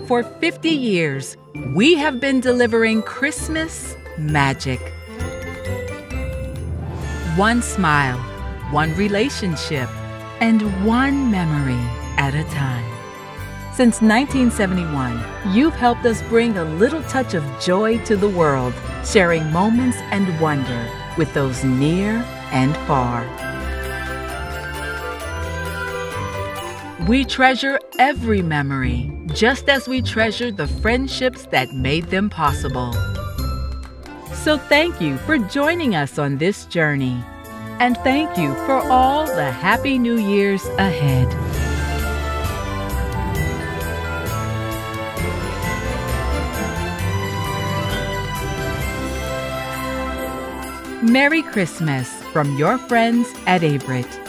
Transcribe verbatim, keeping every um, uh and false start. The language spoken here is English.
For fifty years, we have been delivering Christmas magic. One smile, one relationship, and one memory at a time. Since nineteen seventy-one, you've helped us bring a little touch of joy to the world, sharing moments and wonder with those near and far. We treasure every memory, just as we treasure the friendships that made them possible. So thank you for joining us on this journey. And thank you for all the Happy New Years ahead. Merry Christmas from your friends at Averitt.